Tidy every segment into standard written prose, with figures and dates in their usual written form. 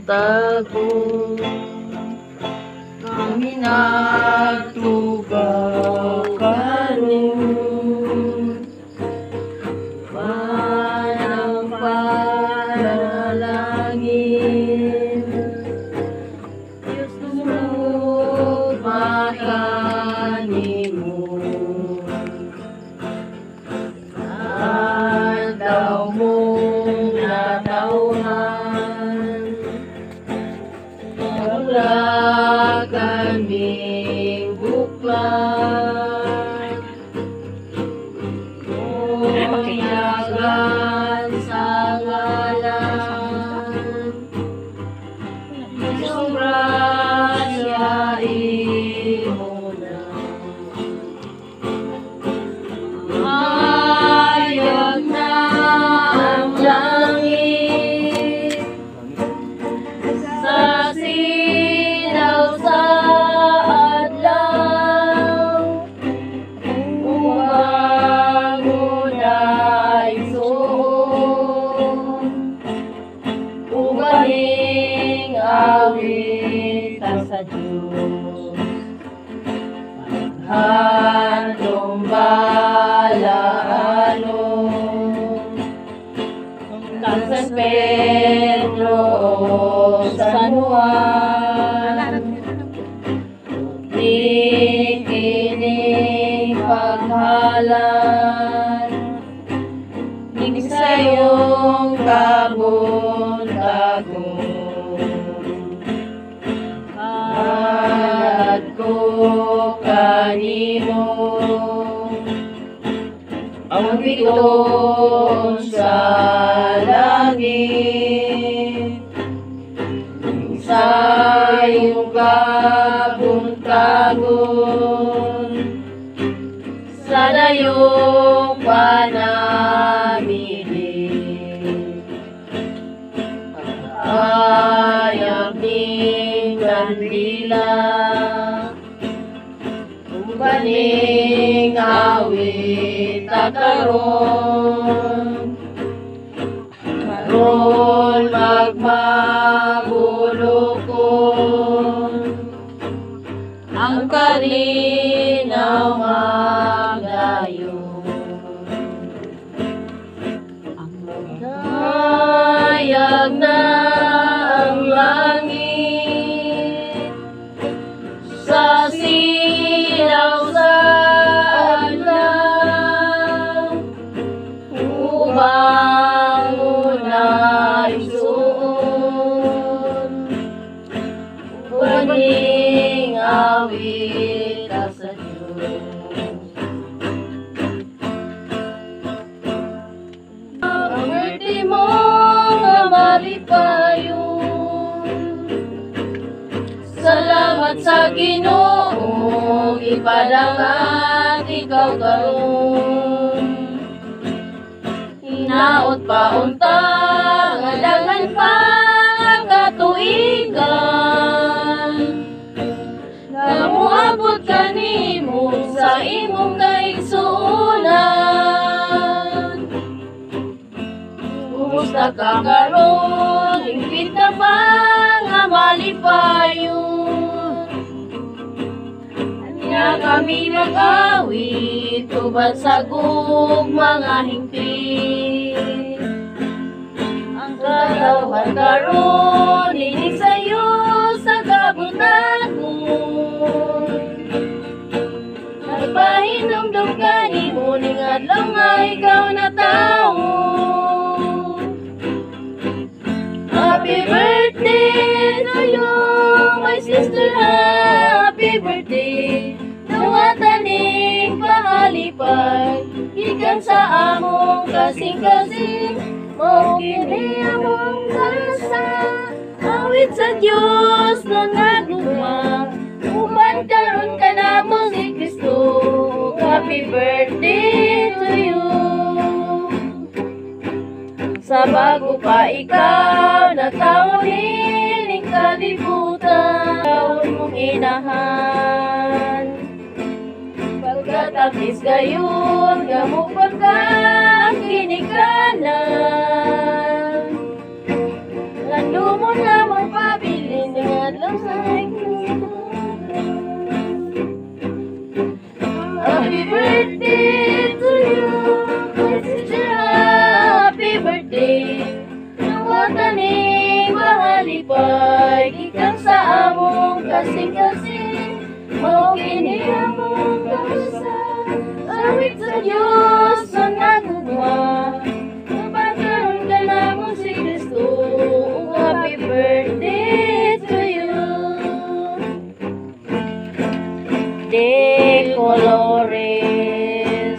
tago. Kami nagtugaw karon, parang panalangin. Diyos tumulog makanimo, daw mong natauhan. Wala kaming buklan, yagan sa ngalan. Isang grasya imo na, hayag na ang langit sa silaw sa adlaw. Umago na igsoon, ugaling awit sa Diyos. Handong balaanon, kang San Pedro o San Juan, ikining paghalan, ning sayong kabuntagon. At ko kanimo ang bituon sa langit, sa iyong kabuntagon, sa layong panamili. Hayag ning kandila, baning awit karon, karon magmabulokon, ang kalinaw magayon. Hayag na ang langit sa silaw sa adlaw. Ubangon na igsoon, ugaling awit sa Diyos. Ang birthday mo nga malipayon, salamat sa Ginoo, ipadangat ikaw karon. Hinaot pa unta nga daghan pa katuigan, nga moabot kanimo sa imong kaigsuonan. Kumusta ka karon, hingpit na ba nga malipayon? Anya kami mag-awit, uban sa mga hingpit. Ang kalawhan karon, inig sa'yo sa kabutagon. Nagpahinumdum ka nimo, ning adlaw nga ikaw na tao. Happy birthday to you, my sister, happy birthday. Nawataning pahalipay, gikan sa among kasing-kasing, mao kini among kasa. Awit sa Dios na nagugma, uban karon ka namo si Kristo. Happy birthday to you. Sa bago pa ikaw natawin ning kalibutan, taon mong inahan. Pagkatapis gayon, gamok pagka ang kinikanan. Lando mo na mo pa muning adlaw ay happy birthday to you. Happy birthday. Nawata ni mahalipay gikan sa among kasing-kasing. Mao kini among kausa. Awit sa Dios sa nagugma. Napagkaroon ka namon si Kristo. Happy birthday to you. De colores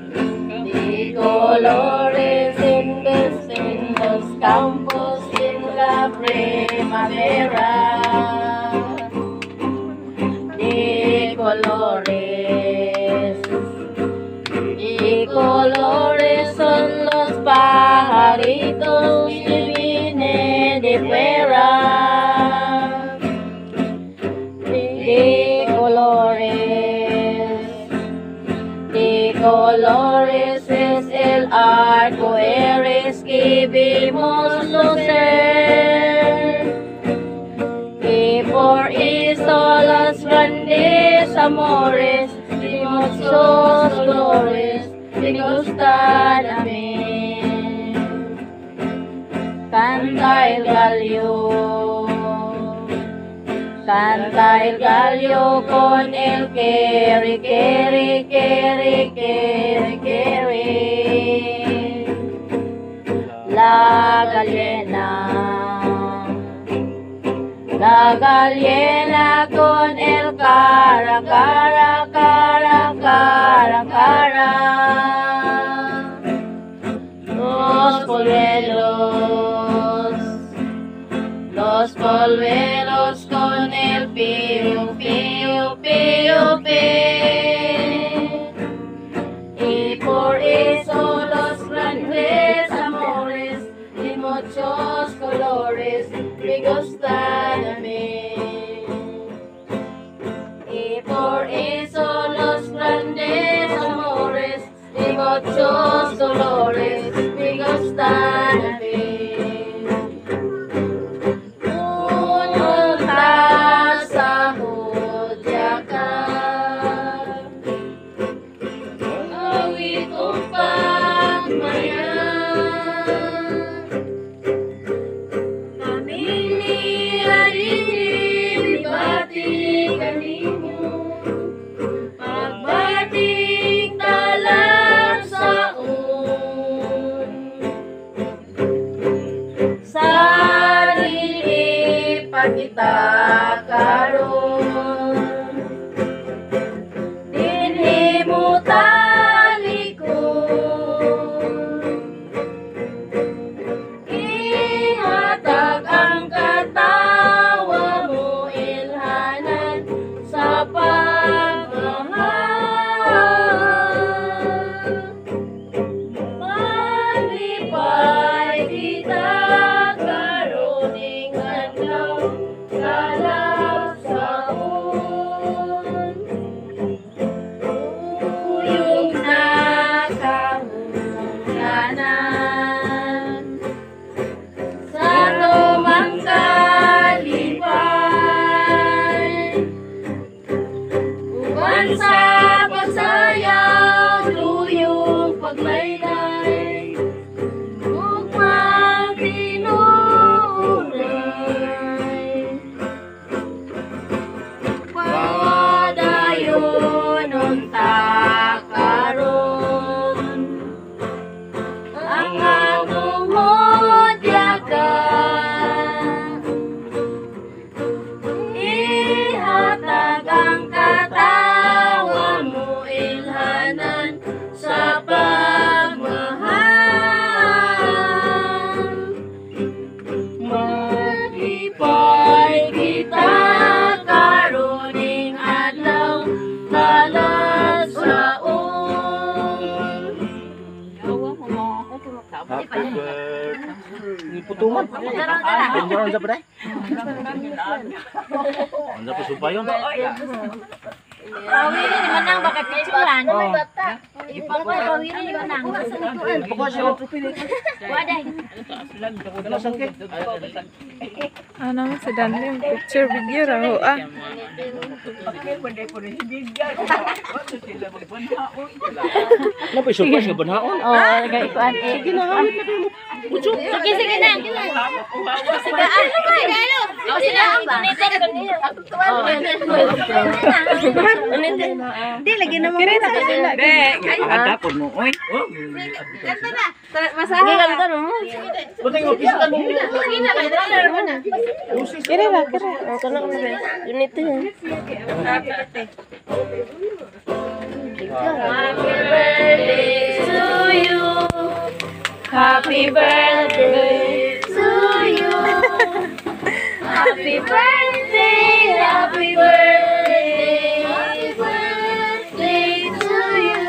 in los campos en la primavera. De colores son los pajaritos que vienen de fuera. De colores es el arco iris que vimos lucer. Y por eso los grandes amores y muchos colores me gustan a mí. Canta el gallo con el keri, keri, keri, keri, keri. La gallina con el cara, cara, cara, cara, cara. Los polluelos con el pío, pío, pío, pío. Y por eso los grandes amores y muchos colores me gustan a mí. Y por eso los grandes amores y muchos colores me gustan a mí. Kita karon dinhi mo talikod, ihatag ang katawa mo ilhanan sa pagmamahal. Malipay kita karon ing adlaw kalap sa uyong nakahulanan sa tumang kalipay uban sa pagsayaw luyong paglaylay ugmang tinunay. Padayon unta karon ang atong modyakan, ihatag ang katawa mo ilhanan sa pagmahal. Malipay kita karon ing adlaw kalas sa Happy birthday. Putungan. Jangan sa paday. Anda pa sumpayon. Pawiri di manang baka picturean. Pawiri di manang. Waday. Ano mo sa dalim picture video ra ho ah. Ano pa surprise ka banhaon? Oh, kay kuan. Sige na. Sige na. Sige ano ba? Ako sila ang gunitin kanina. Di lagi na mo. Kire na kanila. Ada po mo. Oy. Ganda na. Masahe. Ganda mo. Buti mo pista mo. Kire na, kire. Kana ko ba? Gunitin yan. Happy birthday to you. Happy birthday to you. Happy birthday, happy birthday, happy birthday to you.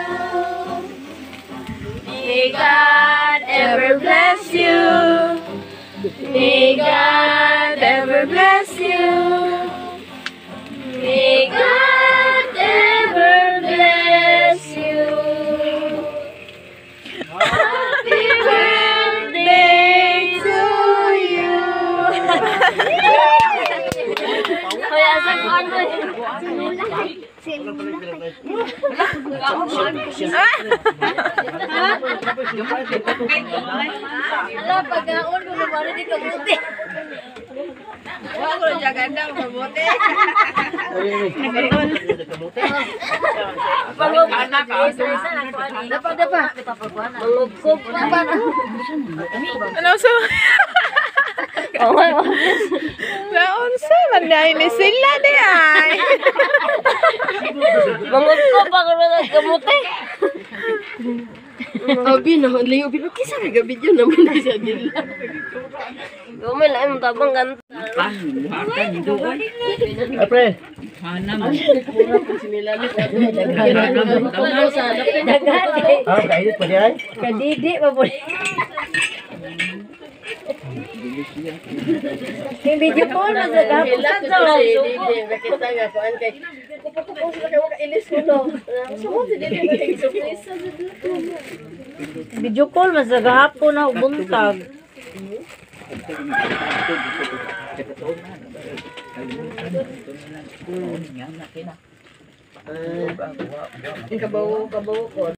May God ever bless you. May God ever bless you. May God ever bless you. Happy birthday to you. Hoy, asan ko ano? Ala, pag-aon ko naman hindi kabuti. Wala ko na ganda kabuti. Mangugkog pa. Ano so? Naunsa man dai ni sila di ay. Mangugkog pa ko na kamuti. Abi na, layo bi kisa ka video naman na sa nila. Gumel ay mo tabang ganda. Apre. Ah, kainit pa diyan. Kadidi pa po. Yung video call na sa gapos sa Nakita nga ko kay kupo sila kay wala ilis ko no. Sumo si dili ba surprise sa dito. video call mas sa gahapon na buntag. Kabaw ko.